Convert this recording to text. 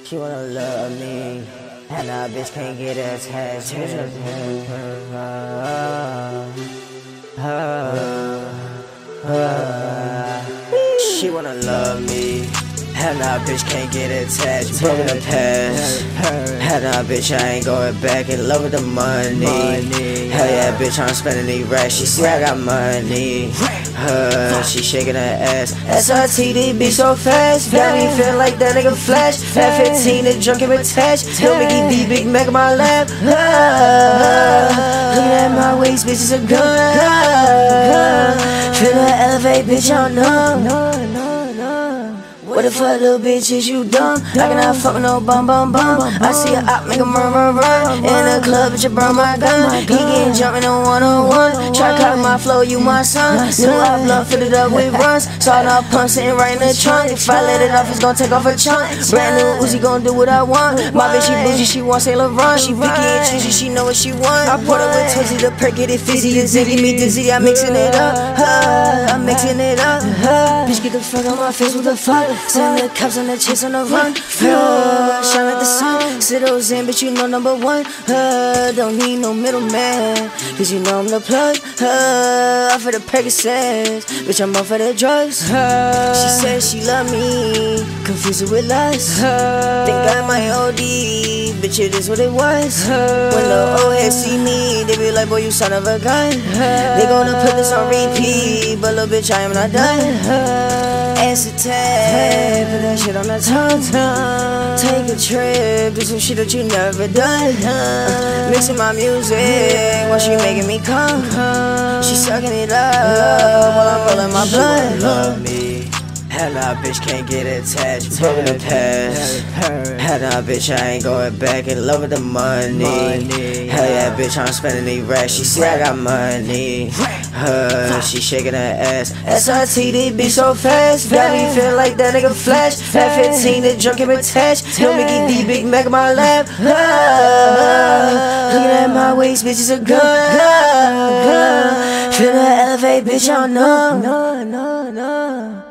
She wanna love me, and a bitch can't get attached. She wanna love me, and a bitch can't get attached. Broken the past, and a bitch I ain't going back. In love with the money. Hell yeah, bitch, I'm spending these racks. She see I got money. She shaking her ass. SRT, bitch so fast. Got me feeling like that nigga Flash. F-15, the drunk and attached. Tell Mickey D, Big Mac in my lap. Looking at my waist, bitch, it's a gun. Finna elevate, bitch, I don't know. What the fuck, little bitch, is you dumb? I cannot fuck with no bum. I see a op make a run. In the club, bitch, I burn my gun. He getting jumping on one-on-one. Try to copy my flow, you my son. Knew I bluff, filled it up with runs. Saw enough pump sitting right in the trunk. If I let it off, it's gonna take off a chunk. Brand new Uzi, gonna do what I want. My bitch, she bougie, she want Saint Laurent. She picky and choosy, she know what she want. I poured her with Twisty, the perk, get it fizzy. The ziggy, me dizzy, I'm mixing it up. I'm mixing it up. Bitch, get the fuck out my face, what the fuck? Send the cops on the chase on the run. Shine like the sun. Sit those in, bitch, you know number one. Don't need no middleman, cause you know I'm the plug. Off of the Percocets, bitch, I'm off for the drugs. She said she love me, confused it with lust. Think I might OD, bitch, it is what it was. When the old heads see me, they be like, boy, you son of a gun. They gonna put this on repeat, but little bitch, I am not done. Acetate, put that shit on the tongue. Take a trip, do some shit that you never done. Mixing my music while she making me come. She sucking it up while I'm rolling my blood. Love me, and a bitch can't get attached. Broken the past, and a bitch I ain't going back. In love with the money. Hell yeah, bitch, I'm spending these racks. She see I got money. She shaking her ass. SRT, this bitch so fast. Got me feeling like that nigga Flash. F-15, the drunk and attached. Tell Mickey D, Big Mac in my lap. Looking at my waist, bitch, it's a gun. Finna elevate, bitch, I don't know.